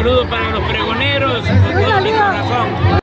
saludo para los pregoneros, con todo mi corazón.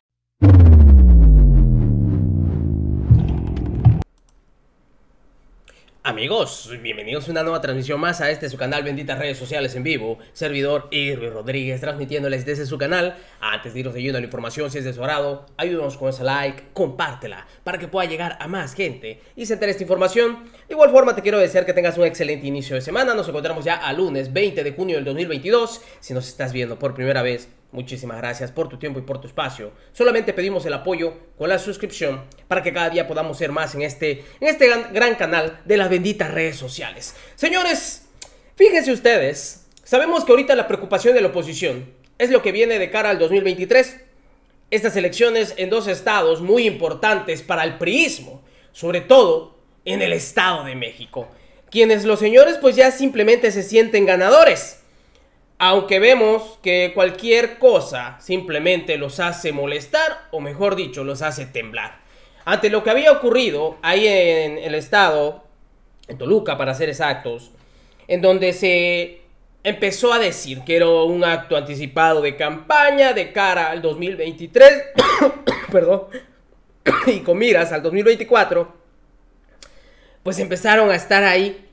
Amigos, bienvenidos a una nueva transmisión más a su canal Benditas Redes Sociales en vivo. Servidor Irving Rodríguez transmitiéndoles desde su canal. Antes de irnos de lleno a la información, si es de su agrado, ayúdenos con ese like, compártela para que pueda llegar a más gente y se entere esta información. De igual forma te quiero desear que tengas un excelente inicio de semana. Nos encontramos ya a lunes 20 de junio del 2022. Si nos estás viendo por primera vez, muchísimas gracias por tu tiempo y por tu espacio. Solamente pedimos el apoyo con la suscripción para que cada día podamos ser más en este gran canal de las benditas redes sociales. Señores, fíjense ustedes, sabemos que ahorita la preocupación de la oposición es lo que viene de cara al 2023. Estas elecciones en dos estados muy importantes para el priismo, sobre todo en el Estado de México. Quienes los señores pues ya simplemente se sienten ganadores. Aunque vemos que cualquier cosa simplemente los hace molestar, o mejor dicho, los hace temblar. Ante lo que había ocurrido ahí en el estado, en Toluca para ser exactos, en donde se empezó a decir que era un acto anticipado de campaña de cara al 2023, perdón, y con miras al 2024, pues empezaron a estar ahí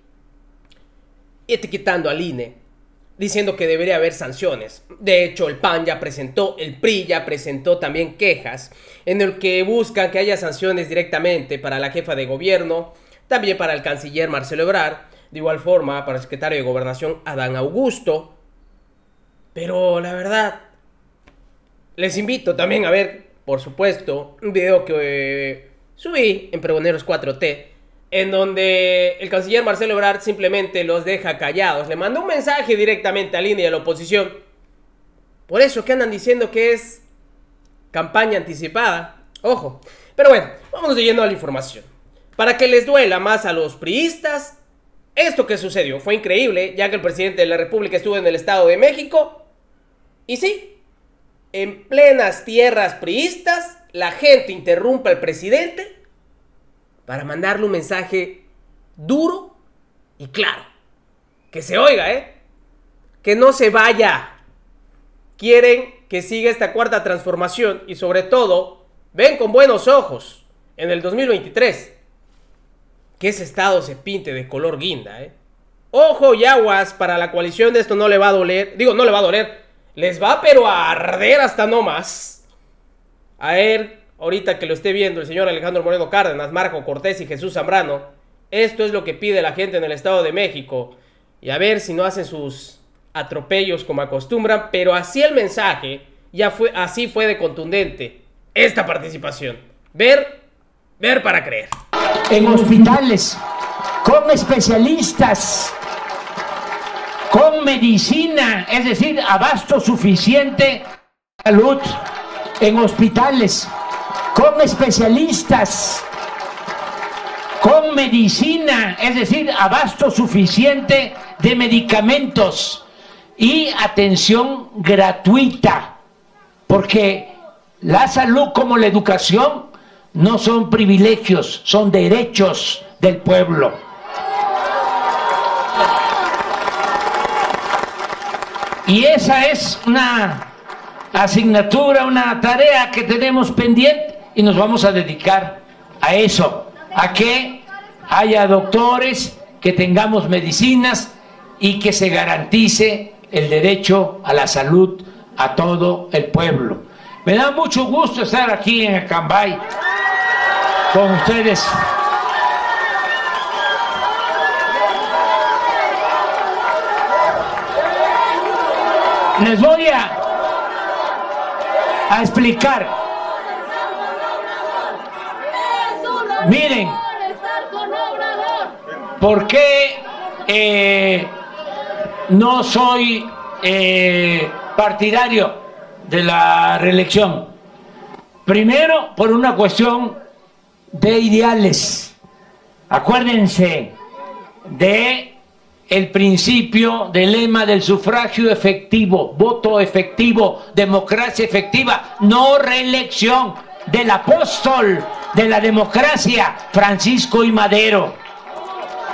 etiquetando al INE, diciendo que debería haber sanciones. De hecho, el PAN ya presentó, el PRI ya presentó también quejas en el que buscan que haya sanciones directamente para la jefa de gobierno, también para el canciller Marcelo Ebrard, de igual forma para el secretario de Gobernación Adán Augusto. Pero la verdad, les invito también a ver, por supuesto, un video que subí en Pregoneros 4T, en donde el canciller Marcelo Ebrard simplemente los deja callados. Le mandó un mensaje directamente al INE y a la oposición. Por eso que andan diciendo que es campaña anticipada. Ojo. Pero bueno, vamos yendo a la información. Para que les duela más a los priistas, esto que sucedió fue increíble, ya que el presidente de la República estuvo en el Estado de México. Y sí, en plenas tierras priistas, la gente interrumpe al presidente para mandarle un mensaje duro y claro. Que se oiga, que no se vaya. Quieren que siga esta cuarta transformación y sobre todo, ven con buenos ojos en el 2023 que ese estado se pinte de color guinda, Ojo y aguas, para la coalición esto no le va a doler. Digo, no le va a doler. Les va pero a arder hasta no más. A ver, ahorita que lo esté viendo el señor Alejandro Moreno Cárdenas, Marco Cortés y Jesús Zambrano, esto es lo que pide la gente en el Estado de México. Y a ver si no hacen sus atropellos como acostumbran, pero así el mensaje, así fue de contundente esta participación. Ver para creer. En hospitales, con especialistas, con medicina, es decir, abasto suficiente de salud, en hospitales, con especialistas, con medicina, es decir, abasto suficiente de medicamentos y atención gratuita, porque la salud como la educación no son privilegios, son derechos del pueblo. Y esa es una asignatura, una tarea que tenemos pendiente y nos vamos a dedicar a eso, a que haya doctores, que tengamos medicinas y que se garantice el derecho a la salud a todo el pueblo. Me da mucho gusto estar aquí en Acambay con ustedes. Les voy a explicar. Miren, ¿por qué no soy partidario de la reelección? Primero, por una cuestión de ideales. Acuérdense de el principio del lema del sufragio efectivo, voto efectivo, democracia efectiva, no reelección, del apóstol de la democracia, Francisco I. Madero.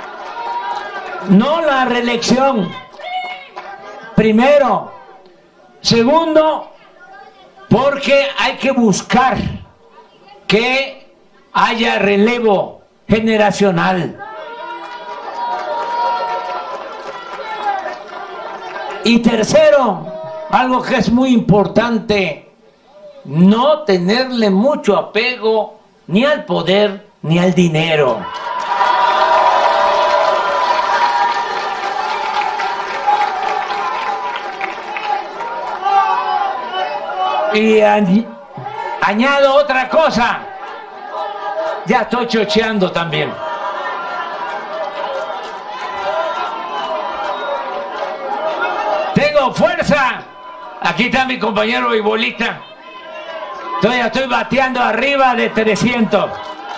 No la reelección. Primero, Segundo, porque hay que buscar que haya relevo generacional. Y tercero, algo que es muy importante, no tenerle mucho apego ni al poder ni al dinero. Y añado otra cosa, ya estoy chocheando también. Tengo fuerza. Aquí está mi compañero Ibolita. Estoy bateando arriba de 300.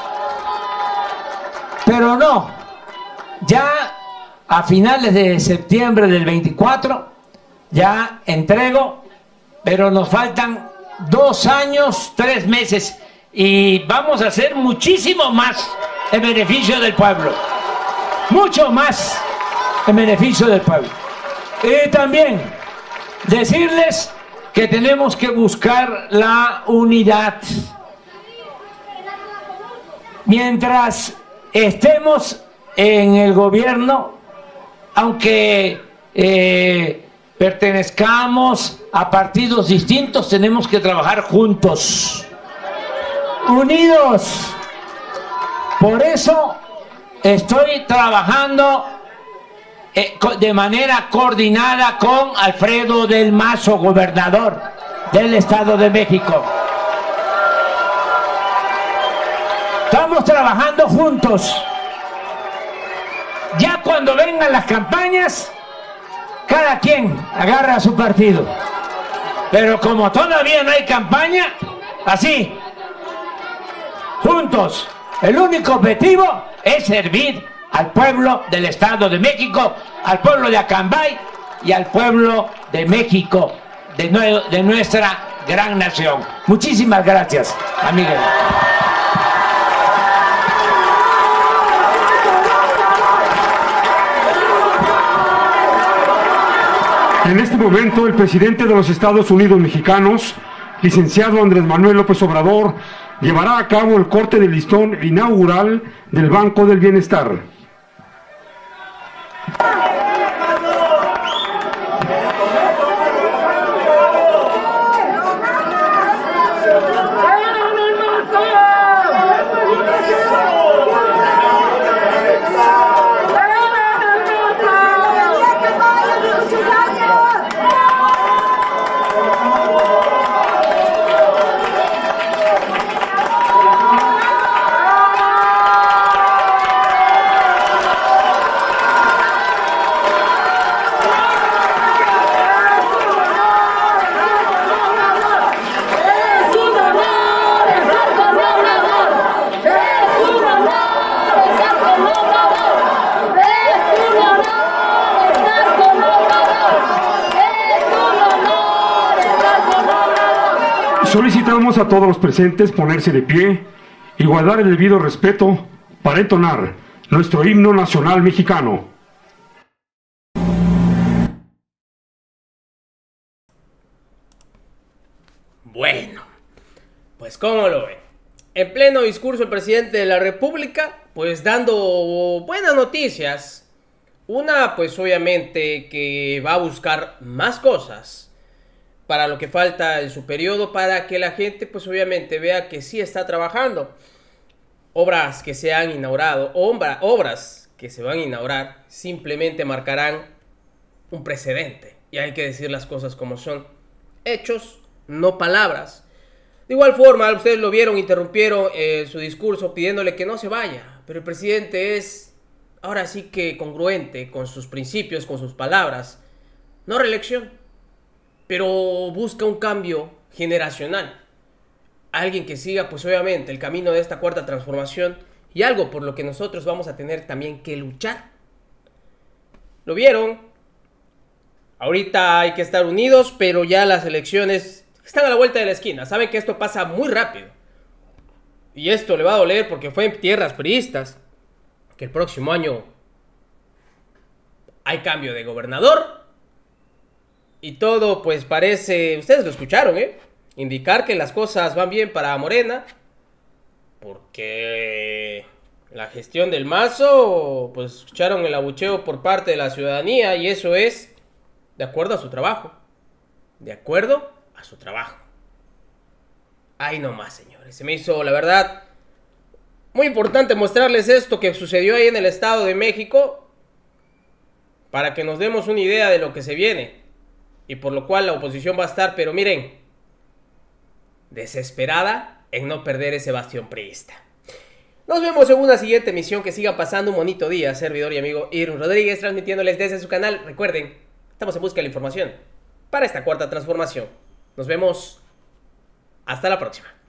Pero no, ya a finales de septiembre del 24, ya entrego, pero nos faltan 2 años, 3 meses y vamos a hacer muchísimo más en beneficio del pueblo. Mucho más en beneficio del pueblo. Y también decirles que tenemos que buscar la unidad. Mientras estemos en el gobierno, aunque pertenezcamos a partidos distintos, tenemos que trabajar juntos, unidos. Por eso estoy trabajando de manera coordinada con Alfredo del Mazo, gobernador del Estado de México. Estamos trabajando juntos. Ya cuando vengan las campañas, cada quien agarra su partido. Pero como todavía no hay campaña, así, juntos. El único objetivo es servir al pueblo del Estado de México, al pueblo de Acambay y al pueblo de México, de nuestra gran nación. Muchísimas gracias, amigos. En este momento, el presidente de los Estados Unidos mexicanos, licenciado Andrés Manuel López Obrador, llevará a cabo el corte del listón inaugural del Banco del Bienestar. Solicitamos a todos los presentes ponerse de pie y guardar el debido respeto para entonar nuestro himno nacional mexicano. Bueno, pues ¿cómo lo ven? En pleno discurso el presidente de la República, pues dando buenas noticias. Una, pues obviamente que va a buscar más cosas para lo que falta en su periodo, para que la gente pues obviamente vea que sí está trabajando. Obras que se han inaugurado, obras que se van a inaugurar, simplemente marcarán un precedente. Y hay que decir las cosas como son. Hechos, no palabras. De igual forma, ustedes lo vieron, interrumpieron su discurso pidiéndole que no se vaya. Pero el presidente es ahora sí que congruente con sus principios, con sus palabras. No reelección, pero busca un cambio generacional. Alguien que siga, pues obviamente, el camino de esta cuarta transformación y algo por lo que nosotros vamos a tener también que luchar. ¿Lo vieron? Ahorita hay que estar unidos, pero ya las elecciones están a la vuelta de la esquina. Saben que esto pasa muy rápido. Y esto le va a doler porque fue en tierras priistas que el próximo año hay cambio de gobernador Y todo pues parece, ustedes lo escucharon, indicar que las cosas van bien para Morena, porque la gestión del Mazo, pues escucharon el abucheo por parte de la ciudadanía, y eso es de acuerdo a su trabajo. De acuerdo a su trabajo. Ahí nomás, señores. Se me hizo, la verdad, muy importante mostrarles esto que sucedió ahí en el Estado de México, para que nos demos una idea de lo que se viene, y por lo cual la oposición va a estar, pero miren, desesperada en no perder ese bastión priista. Nos vemos en una siguiente emisión. Que sigan pasando un bonito día. Servidor y amigo Irwin Rodríguez, transmitiéndoles desde su canal. Recuerden, estamos en busca de la información para esta cuarta transformación. Nos vemos. Hasta la próxima.